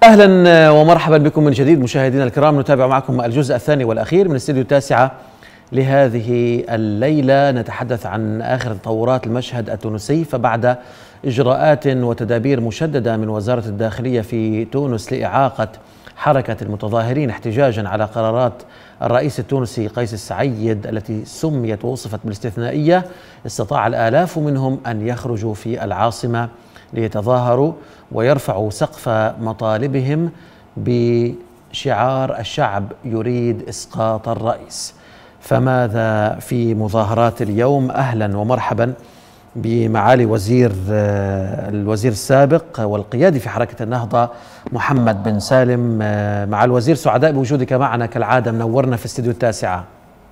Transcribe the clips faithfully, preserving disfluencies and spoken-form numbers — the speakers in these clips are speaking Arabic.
أهلا ومرحبا بكم من جديد مشاهدينا الكرام. نتابع معكم الجزء الثاني والأخير من استديو التاسعة لهذه الليلة. نتحدث عن آخر تطورات المشهد التونسي، فبعد إجراءات وتدابير مشددة من وزارة الداخلية في تونس لإعاقة حركة المتظاهرين احتجاجا على قرارات الرئيس التونسي قيس السعيد التي سميت ووصفت بالاستثنائية، استطاع الآلاف منهم أن يخرجوا في العاصمة ليتظاهروا ويرفعوا سقف مطالبهم بشعار الشعب يريد إسقاط الرئيس. فماذا في مظاهرات اليوم؟ أهلا ومرحبا بمعالي وزير الوزير السابق والقيادي في حركة النهضة محمد بن سالم. مع الوزير، سعداء بوجودك معنا كالعادة، منورنا في استديو التاسعة.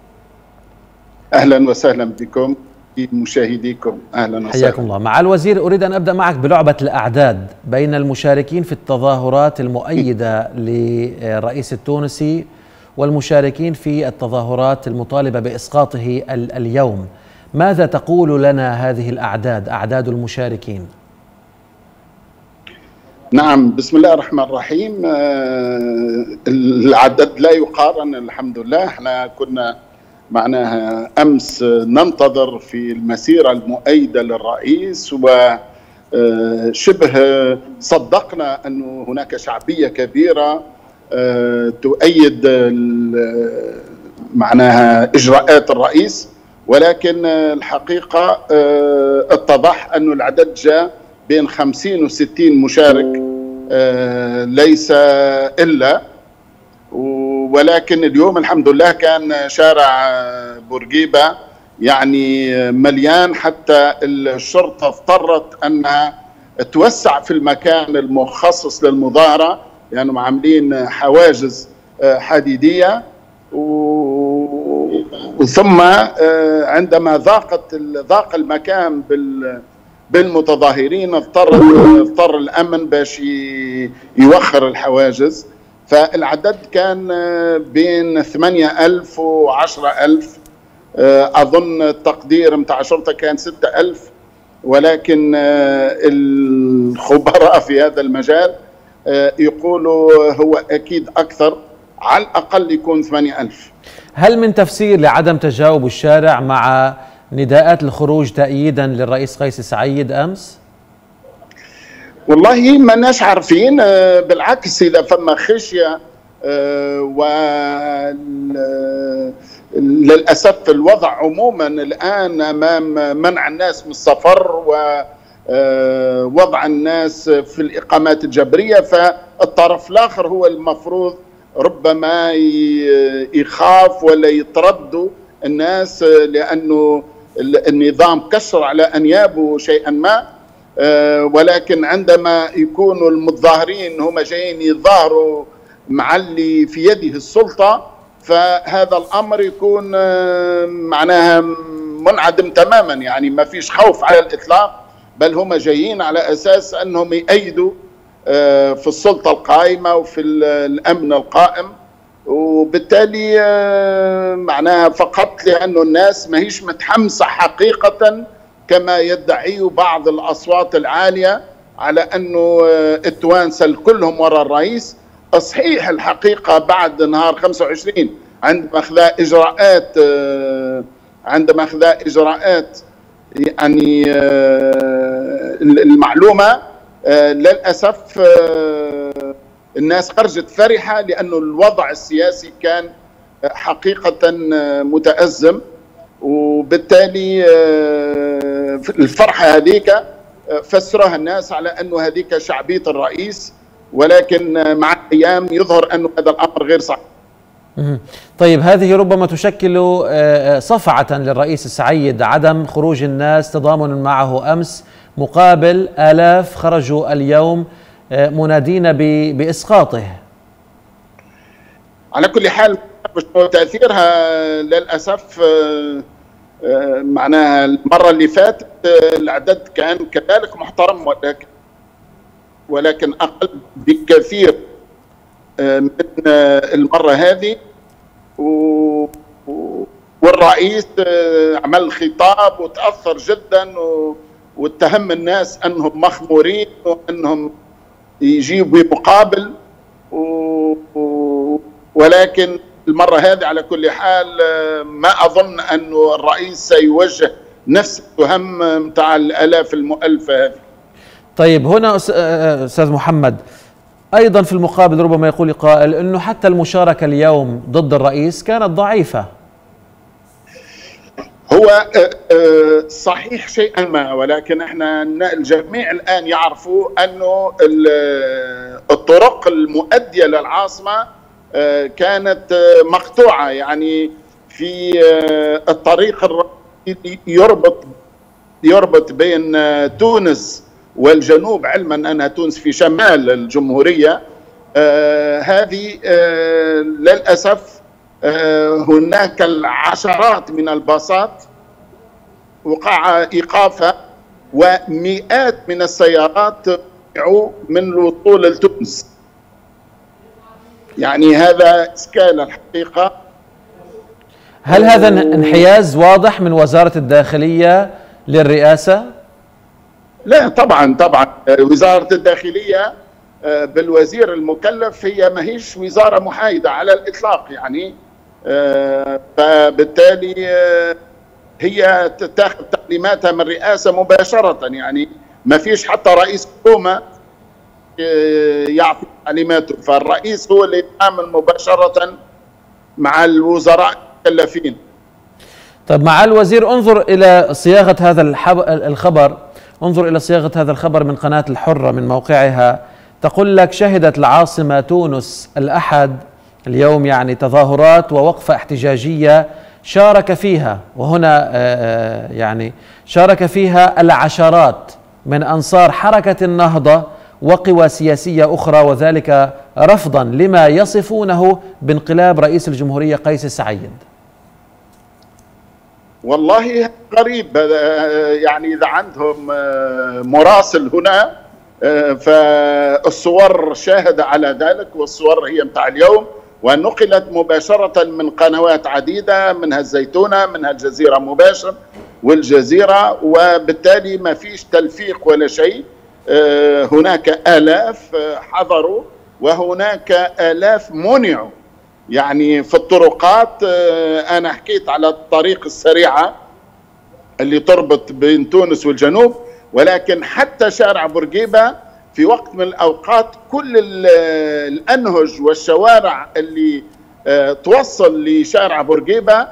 أهلا وسهلا بكم مشاهديكم، أهلا وسهلا، حياكم الله. مع الوزير، أريد أن أبدأ معك بلعبة الأعداد بين المشاركين في التظاهرات المؤيدة للرئيس التونسي والمشاركين في التظاهرات المطالبة بإسقاطه اليوم. ماذا تقول لنا هذه الأعداد، أعداد المشاركين؟ نعم، بسم الله الرحمن الرحيم. العدد لا يقارن، الحمد لله. احنا كنا معناها أمس ننتظر في المسيرة المؤيدة للرئيس، وشبه صدقنا أن هناك شعبية كبيرة تؤيد معناها إجراءات الرئيس، ولكن الحقيقة اتضح أن العدد جاء بين خمسين وستين مشارك، ليس إلا. ولكن اليوم الحمد لله كان شارع بورقيبة يعني مليان، حتى الشرطة اضطرت أنها توسع في المكان المخصص للمظاهرة، لأنهم يعني عاملين حواجز حديدية. ثم عندما ضاقت ضاق المكان بالمتظاهرين، اضطر اضطر الأمن باش يوخر الحواجز. فالعدد كان بين ثمانية ألف وعشرة ألف، أظن التقدير متاع الشرطة كان ستة ألف، ولكن الخبراء في هذا المجال يقولوا هو أكيد أكثر، على الأقل يكون ثمانية ألف. هل من تفسير لعدم تجاوب الشارع مع نداءات الخروج تأييدا للرئيس قيس السعيد أمس؟ والله ما ناش عارفين، بالعكس إذا فما خشية وللأسف الوضع عموما الآن أمام منع الناس من السفر ووضع الناس في الإقامات الجبرية، فالطرف الآخر هو المفروض ربما يخاف ولا يتردوا الناس، لأنه النظام كسر على أنيابه شيئا ما. ولكن عندما يكونوا المتظاهرين هم جايين يظاهروا مع اللي في يده السلطة، فهذا الأمر يكون معناها منعدم تماما، يعني ما فيش خوف على الإطلاق، بل هم جايين على أساس أنهم يأيدوا في السلطة القائمة وفي الأمن القائم. وبالتالي معناها فقط لأنه الناس ما هيش متحمسة حقيقة كما يدعي بعض الأصوات العالية على أنه التوانسة كلهم وراء الرئيس. صحيح الحقيقة بعد نهار خمسة وعشرين عندما أخذ إجراءات عندما أخذ إجراءات يعني المعلومة، للأسف الناس خرجت فرحة، لأنه الوضع السياسي كان حقيقة متأزم، وبالتالي الفرحة هذيك فسرها الناس على أنه هذيك شعبية الرئيس، ولكن مع الأيام يظهر أنه هذا الأمر غير صحيح. طيب، هذه ربما تشكل صفعة للرئيس السعيد، عدم خروج الناس تضامنا معه أمس، مقابل آلاف خرجوا اليوم منادين بإسقاطه. على كل حال تأثيرها للأسف معناها المرة اللي فاتت العدد كان كذلك محترم، ولكن ولكن أقل بكثير من المرة هذه. والرئيس عمل خطاب وتأثر جدا واتهم الناس أنهم مخمورين وأنهم يجيبوا مقابل، ولكن المرة هذه على كل حال ما أظن أن الرئيس سيوجه نفس التهم متاع الآلاف المؤلفة هذه. طيب هنا أستاذ محمد، أيضا في المقابل ربما يقول قائل أنه حتى المشاركة اليوم ضد الرئيس كانت ضعيفة. هو صحيح شيئا ما، ولكن احنا الجميع الآن يعرفوا أنه الطرق المؤدية للعاصمة كانت مقطوعة، يعني في الطريق الرئيسي يربط يربط بين تونس والجنوب، علما أن تونس في شمال الجمهورية. هذه للأسف هناك العشرات من الباصات وقع إيقافها، ومئات من السيارات منعوا من الوصول لتونس. يعني هذا إشكال الحقيقة. هل هذا انحياز واضح من وزارة الداخلية للرئاسة؟ لا طبعا طبعا، وزارة الداخلية بالوزير المكلف هي ما هيش وزارة محايدة على الإطلاق، يعني فبالتالي هي تاخذ تعليماتها من الرئاسة مباشرة، يعني ما فيش حتى رئيس حكومة يعطي تعليماته، فالرئيس هو اللي يتعامل مباشرة مع الوزراء المكلفين. طيب مع الوزير، انظر إلى صياغة هذا الخبر، انظر إلى صياغة هذا الخبر من قناة الحرة من موقعها، تقول لك: شهدت العاصمة تونس الأحد اليوم يعني تظاهرات ووقفة احتجاجية شارك فيها، وهنا يعني شارك فيها العشرات من أنصار حركة النهضة وقوى سياسية أخرى، وذلك رفضا لما يصفونه بانقلاب رئيس الجمهورية قيس سعيد. والله غريب، يعني إذا عندهم مراسل هنا فالصور شاهد على ذلك، والصور هي متاع اليوم ونقلت مباشرة من قنوات عديدة، منها الزيتونة، منها الجزيرة مباشر والجزيرة، وبالتالي ما فيش تلفيق ولا شيء. هناك آلاف حضروا وهناك آلاف منعوا، يعني في الطرقات. أنا حكيت على الطريق السريعة اللي تربط بين تونس والجنوب، ولكن حتى شارع بورقيبة في وقت من الأوقات كل الأنهج والشوارع اللي توصل لشارع بورقيبة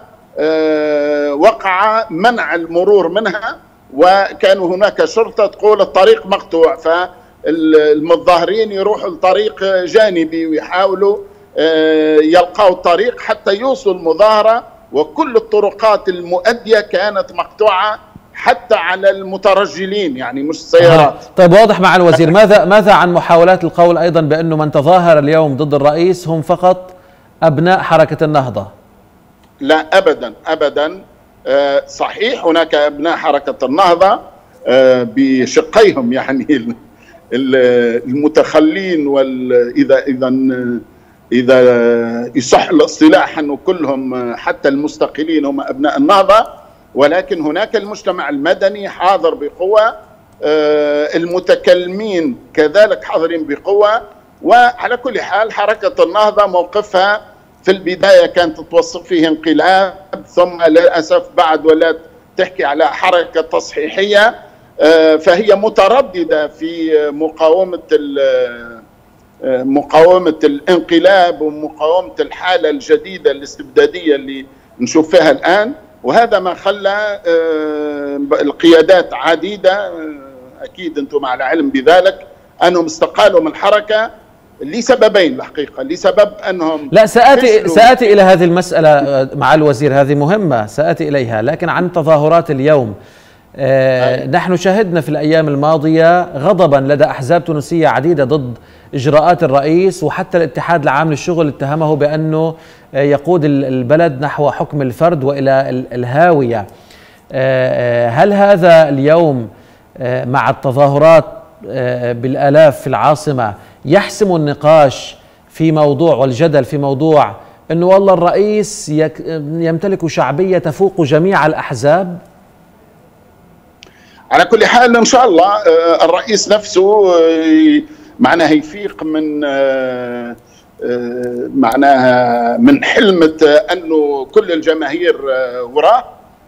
وقع منع المرور منها، وكانوا هناك شرطة تقول الطريق مقطوع، فالمتظاهرين يروحوا لطريق جانبي ويحاولوا يلقوا الطريق حتى يوصلوا المظاهرة، وكل الطرقات المؤدية كانت مقطوعة حتى على المترجلين، يعني مش السيارات. آه. طيب واضح مع الوزير. ماذا ماذا عن محاولات القول أيضا بأنه من تظاهر اليوم ضد الرئيس هم فقط أبناء حركة النهضة؟ لا أبدا أبدا. آه صحيح هناك أبناء حركة النهضة آه بشقيهم، يعني المتخلين، وإذا إذا إذا يصح الاصطلاح أنه كلهم حتى المستقلين هم أبناء النهضة، ولكن هناك المجتمع المدني حاضر بقوة، المتكلمين كذلك حاضرين بقوة. وعلى كل حال حركة النهضة موقفها في البداية كانت توصف فيه انقلاب، ثم للأسف بعد ولات تحكي على حركة تصحيحية، فهي مترددة في مقاومة مقاومة الانقلاب ومقاومة الحالة الجديدة الاستبدادية اللي نشوف فيها الآن. وهذا ما خلى القيادات عديدة، أكيد أنتم على علم بذلك، أنهم استقالوا من الحركة لسببين الحقيقة. لسبب أنهم لا سآتي سآتي إلى هذه المسألة مع الوزير، هذه مهمة سآتي إليها، لكن عن تظاهرات اليوم. آه نحن شهدنا في الأيام الماضية غضبا لدى أحزاب تونسية عديدة ضد إجراءات الرئيس، وحتى الاتحاد العام للشغل اتهمه بأنه يقود البلد نحو حكم الفرد وإلى الهاوية. آه هل هذا اليوم آه مع التظاهرات آه بالآلاف في العاصمة يحسم النقاش في موضوع والجدل في موضوع أنه والله الرئيس يمتلك شعبية تفوق جميع الأحزاب؟ على كل حال إن شاء الله الرئيس نفسه معناه يفيق من معناها من حلمة أنه كل الجماهير وراه،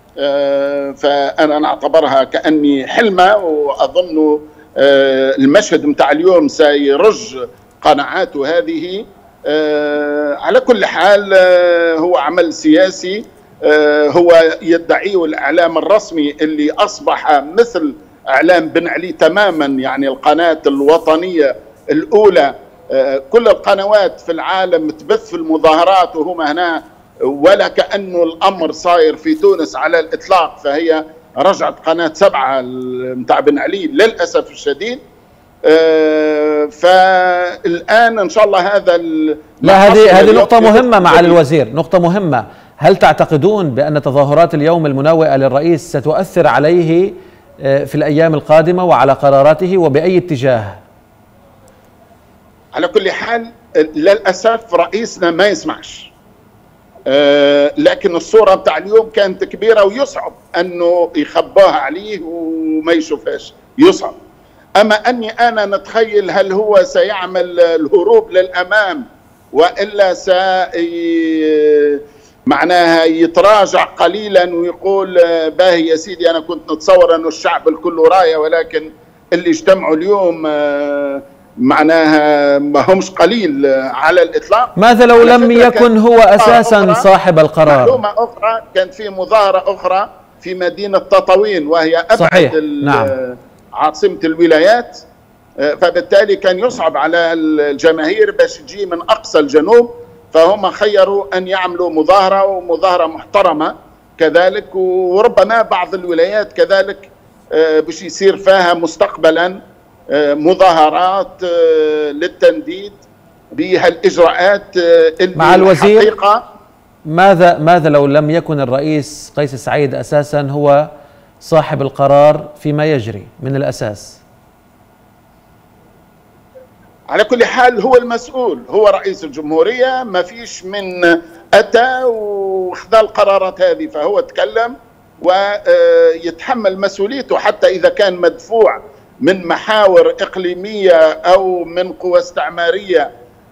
فأنا أعتبرها كأني حلمة، وأظن المشهد متاع اليوم سيرج قناعاته هذه. على كل حال هو عمل سياسي هو يدعيه الإعلام الرسمي اللي أصبح مثل إعلام بن علي تماما، يعني القناة الوطنية الأولى. كل القنوات في العالم تبث في المظاهرات وهم هنا، ولا كأنه الأمر صاير في تونس على الإطلاق. فهي رجعت قناة سبعة متاع بن علي للأسف الشديد. فالآن إن شاء الله هذا لا، هذه هذه نقطة مهمة مع الوزير، نقطة مهمة. هل تعتقدون بأن تظاهرات اليوم المناوئة للرئيس ستؤثر عليه في الأيام القادمة وعلى قراراته، وبأي اتجاه؟ على كل حال للأسف رئيسنا ما يسمعش، لكن الصورة بتاع اليوم كانت كبيرة ويصعب أنه يخباها عليه وما يشوفهاش، يصعب. أما أني أنا نتخيل هل هو سيعمل الهروب للأمام وإلا سي معناها يتراجع قليلا ويقول باهي يا سيدي أنا كنت نتصور أنه الشعب الكل راية، ولكن اللي اجتمعوا اليوم معناها ما همش قليل على الإطلاق. ماذا لو لم يكن هو أساسا صاحب القرار؟ معلومة أخرى، كان في مظاهرة أخرى في مدينة تطاوين وهي أبعد نعم. عاصمة الولايات، فبالتالي كان يصعب على الجماهير باش تجي من أقصى الجنوب، فهم خيروا أن يعملوا مظاهرة ومظاهرة محترمة كذلك. وربما بعض الولايات كذلك باش يصير فيها مستقبلا مظاهرات للتنديد بها الإجراءات اللي مع الوزير. الحقيقة ماذا ماذا لو لم يكن الرئيس قيس سعيد أساسا هو صاحب القرار فيما يجري من الأساس؟ على كل حال هو المسؤول، هو رئيس الجمهورية، ما فيش من أتى وخذ القرارات هذه، فهو تكلم ويتحمل مسؤوليته حتى إذا كان مدفوع من محاور إقليمية أو من قوى استعمارية.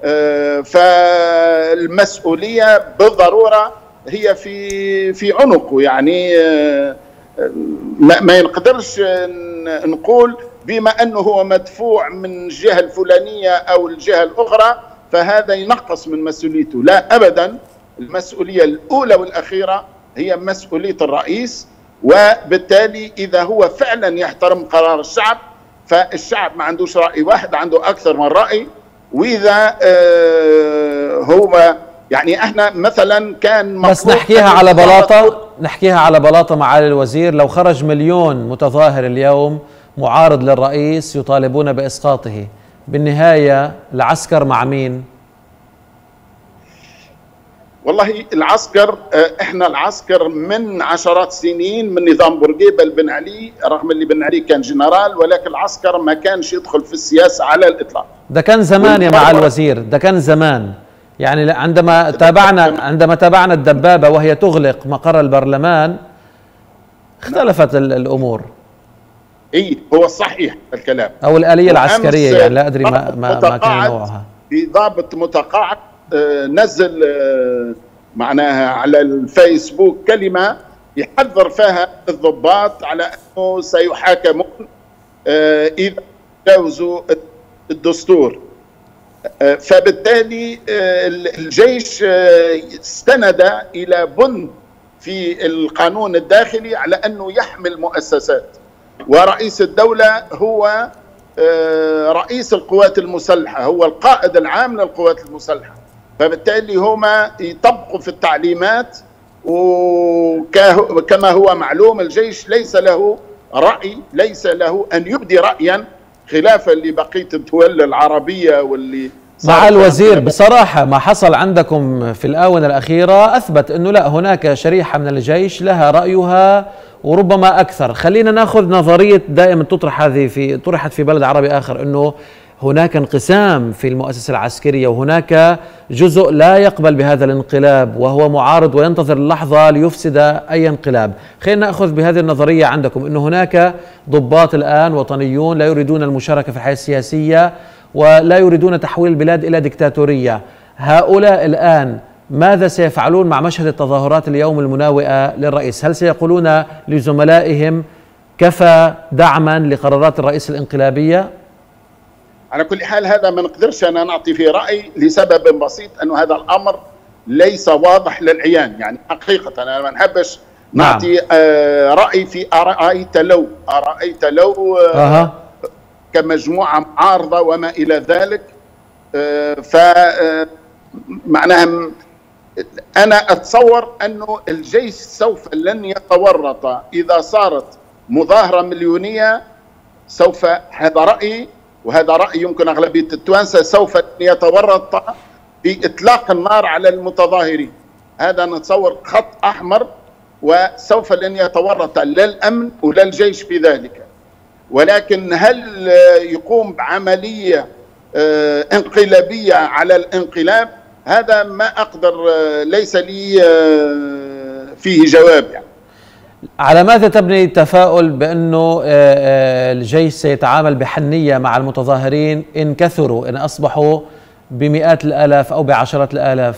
فالمسؤولية بالضرورة هي في في عنقه، يعني ما ينقدرش نقول بما أنه هو مدفوع من الجهة الفلانية أو الجهة الأخرى فهذا ينقص من مسؤوليته، لا أبدا. المسؤولية الأولى والأخيرة هي مسؤولية الرئيس، وبالتالي إذا هو فعلا يحترم قرار الشعب فالشعب ما عندوش رأي واحد، عنده أكثر من رأي. وإذا هو يعني احنا مثلا كان بس نحكيها على بلاطة، نحكيها على بلاطة معالي الوزير، لو خرج مليون متظاهر اليوم معارض للرئيس يطالبون بإسقاطه، بالنهاية العسكر مع مين؟ والله العسكر، احنا العسكر من عشرات سنين من نظام بورقيبة بن علي، رغم اللي بن علي كان جنرال، ولكن العسكر ما كانش يدخل في السياسة على الإطلاق. ده كان زمان يا معالي الوزير، ده كان زمان. يعني عندما تابعنا عندما تابعنا الدبابة وهي تغلق مقر البرلمان اختلفت الأمور. اي هو الصحيح الكلام، او الآلية العسكرية، يعني لا ادري ما ما, ما كان نوعها. في ضابط متقاعد نزل معناها على الفيسبوك كلمة يحذر فيها الضباط على انه سيحاكمون اذا تجاوزوا الدستور. فبالتالي الجيش استند الى بند في القانون الداخلي على انه يحمي المؤسسات، ورئيس الدولة هو رئيس القوات المسلحة، هو القائد العام للقوات المسلحة. فبالتالي هما يطبقوا في التعليمات، وكما هو معلوم الجيش ليس له رأي، ليس له أن يبدي رأيا خلافا لبقية الدول العربية. واللي مع الوزير بصراحة ما حصل عندكم في الآونة الأخيرة أثبت أنه لا، هناك شريحة من الجيش لها رأيها وربما أكثر. خلينا نأخذ نظرية دائما تطرح هذه في طرحت في بلد عربي آخر، أنه هناك انقسام في المؤسسة العسكرية، وهناك جزء لا يقبل بهذا الانقلاب وهو معارض وينتظر اللحظة ليفسد أي انقلاب. خلينا نأخذ بهذه النظرية عندكم، أنه هناك ضباط الآن وطنيون لا يريدون المشاركة في الحياة السياسية ولا يريدون تحويل البلاد إلى ديكتاتورية. هؤلاء الآن ماذا سيفعلون مع مشهد التظاهرات اليوم المناوئة للرئيس؟ هل سيقولون لزملائهم كفى دعما لقرارات الرئيس الانقلابية؟ على كل حال هذا ما نقدرش أنا نعطي فيه رأي لسبب بسيط، أنه هذا الأمر ليس واضح للعيان. يعني حقيقة أنا ما نحبش نعطي نعم. آه رأي في أرأيت لو أرأيت لو آه أه. كمجموعة معارضة وما إلى ذلك. آه ف آه معناها أنا أتصور أنه الجيش سوف لن يتورط إذا صارت مظاهرة مليونية. سوف، هذا رأيي وهذا رأي يمكن أغلبية التوانسة، سوف يتورط في إطلاق النار على المتظاهرين. هذا نتصور خط أحمر، وسوف لن يتورط لا الأمن ولا الجيش في ذلك. ولكن هل يقوم بعملية انقلابية على الانقلاب؟ هذا ما أقدر، ليس لي فيه جواب. يعني على ماذا تبني التفاؤل بأنه الجيش سيتعامل بحنية مع المتظاهرين إن كثروا، إن أصبحوا بمئات الآلاف أو بعشرات الآلاف؟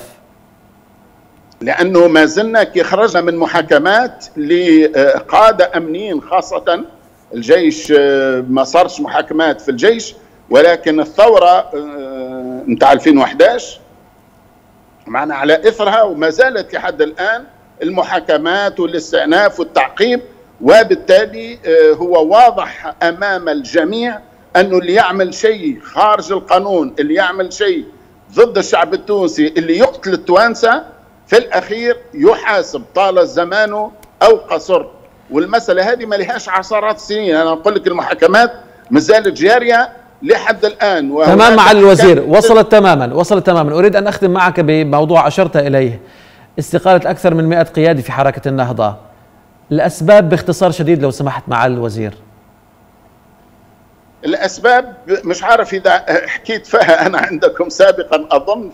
لأنه ما زلنا كي خرجنا من محاكمات لقادة أمنيين، خاصة الجيش ما صارش محاكمات في الجيش، ولكن الثورة نتاع ألفين وأحد عشر معنا على إثرها، وما زالت لحد الآن المحاكمات والاستئناف والتعقيب. وبالتالي هو واضح أمام الجميع أنه اللي يعمل شيء خارج القانون، اللي يعمل شيء ضد الشعب التونسي، اللي يقتل التوانسة، في الأخير يحاسب طال الزمان أو قصر. والمسألة هذه ما لهاش عشرات السنين. أنا أقول لك المحاكمات ما زالت جارية لحد الآن. تمام مع الوزير، وصلت تماما وصلت تماما. أريد أن أختم معك بموضوع أشرت إليه، استقالة أكثر من مئة قيادي في حركة النهضة. الأسباب باختصار شديد لو سمحت مع الوزير. الأسباب مش عارف إذا حكيت فيها أنا عندكم سابقا أظن.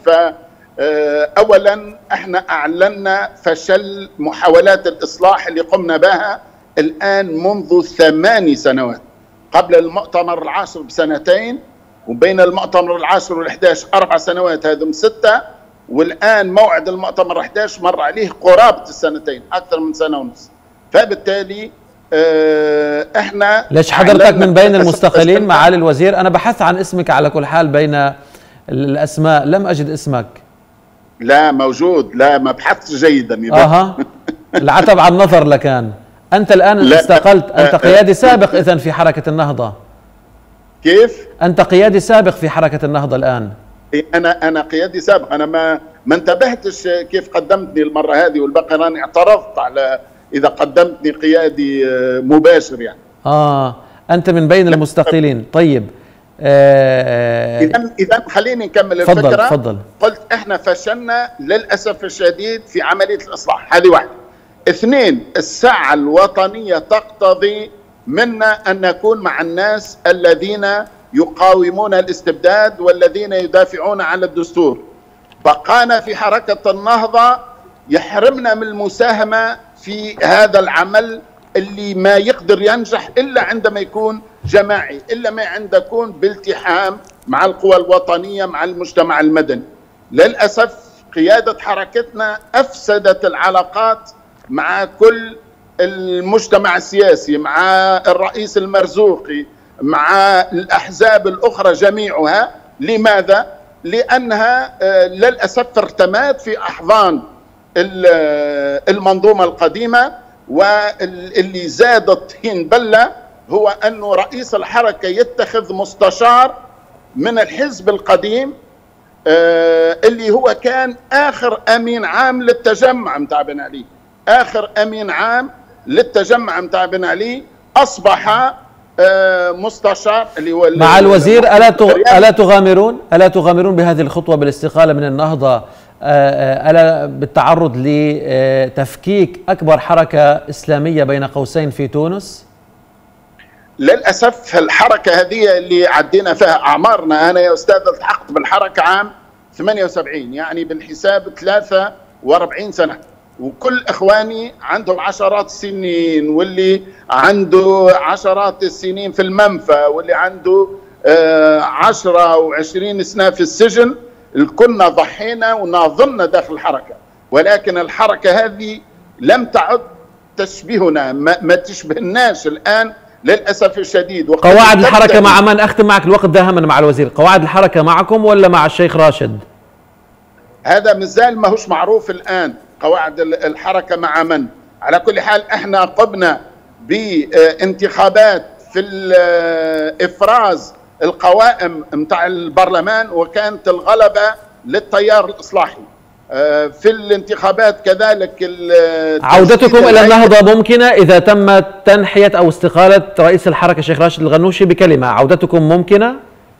فأولا احنا أعلنا فشل محاولات الإصلاح اللي قمنا بها الآن منذ ثماني سنوات، قبل المؤتمر العاشر بسنتين، وبين المؤتمر العاشر والأحد عشر أربع سنوات، هذم ستة، والآن موعد المؤتمر أحد عشر مر عليه قرابة السنتين، أكثر من سنة ونص. فبالتالي اه احنا ليش حضرتك من بين المستقلين معالي الوزير؟ أنا بحثت عن اسمك على كل حال بين الأسماء، لم أجد اسمك. لا موجود، لا ما بحثت جيدا. اها العتب على النظر لكان. أنت الآن استقلت، أنت قيادي سابق إذن في حركة النهضة. كيف؟ أنت قيادي سابق في حركة النهضة الآن. أنا أنا قيادي سابق، أنا ما ما انتبهتش كيف قدمتني المرة هذه، والباقي راني اعترضت على إذا قدمتني قيادي مباشر يعني. آه أنت من بين المستقلين. طيب إذا إذا خليني نكمل الفكرة. فضل فضل. قلت إحنا فشلنا للأسف الشديد في عملية الإصلاح، هذه واحدة. اثنين، الساعة الوطنية تقتضي منا أن نكون مع الناس الذين يقاومون الاستبداد والذين يدافعون عن الدستور. بقانا في حركة النهضة يحرمنا من المساهمة في هذا العمل اللي ما يقدر ينجح إلا عندما يكون جماعي، إلا ما عندما يكون بالتحام مع القوى الوطنية، مع المجتمع المدني. للأسف قيادة حركتنا أفسدت العلاقات مع كل المجتمع السياسي، مع الرئيس المرزوقي، مع الأحزاب الأخرى جميعها. لماذا؟ لأنها للأسف ارتمت في أحضان المنظومة القديمة. واللي زاد الطين بلة هو أن رئيس الحركة يتخذ مستشار من الحزب القديم اللي هو كان آخر أمين عام للتجمع متاع بن علي، آخر أمين عام للتجمع متاع بن علي، أصبح مستشار اللي هو مع الوزير. ألا ألا تغامرون ألا تغامرون بهذه الخطوة بالاستقالة من النهضة؟ ألا بالتعرض لتفكيك أكبر حركة إسلامية بين قوسين في تونس؟ للأسف الحركة هذه اللي عدينا فيها أعمارنا، أنا يا أستاذ التحقت بالحركة عام ثمانية وسبعين، يعني بالحساب ثلاثة وأربعين سنة، وكل إخواني عندهم عشرات السنين، واللي عنده عشرات السنين في المنفى، واللي عنده عشرة وعشرين سنة في السجن. كنا ضحينا وناضلنا داخل الحركة، ولكن الحركة هذه لم تعد تشبهنا، ما, ما تشبهناش الآن للأسف الشديد. قواعد الحركة مع من؟ أختم معك، الوقت داهما مع الوزير. قواعد الحركة معكم ولا مع الشيخ راشد؟ هذا مازال ما هوش معروف الآن. قواعد الحركة مع من؟ على كل حال احنا قمنا بانتخابات في إفراز القوائم متاع البرلمان، وكانت الغلبة للتيار الإصلاحي. في الانتخابات كذلك عودتكم إلى النهضة ممكنة إذا تم تنحية أو استقالة رئيس الحركة الشيخ راشد الغنوشي بكلمة، عودتكم ممكنة؟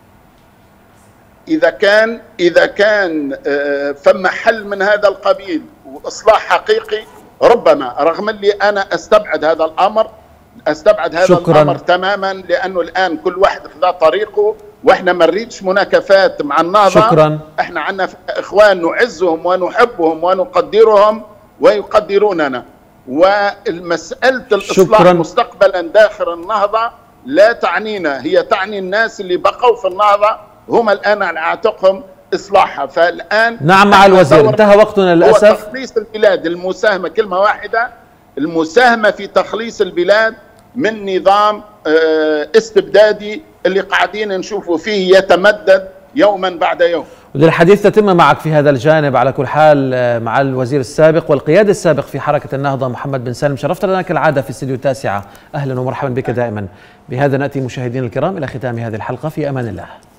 إذا كان إذا كان فما حل من هذا القبيل وإصلاح حقيقي، ربما، رغم اللي أنا أستبعد هذا الأمر استبعد هذا شكراً. الامر تماما، لانه الان كل واحد خذا طريقه، واحنا ما نريدش مناكفات مع النهضه. شكرا. احنا عندنا اخوان نعزهم ونحبهم ونقدرهم ويقدروننا، والمساله الاصلاح شكراً. مستقبلا داخل النهضه لا تعنينا، هي تعني الناس اللي بقوا في النهضه هم الان على عاتقهم اصلاحها. فالان نعم مع الوزير، انتهى وقتنا للاسف. هو تخليص البلاد، المساهمه، كلمه واحده، المساهمة في تخليص البلاد من نظام استبدادي اللي قاعدين نشوفوا فيه يتمدد يوما بعد يوم. وللحديث تتم معك في هذا الجانب على كل حال مع الوزير السابق والقيادي السابق في حركة النهضة محمد بن سالم. شرفت لنا كالعادة في استديو التاسعة، أهلا ومرحبا بك دائما. بهذا نأتي مشاهدينا الكرام إلى ختام هذه الحلقة، في أمان الله.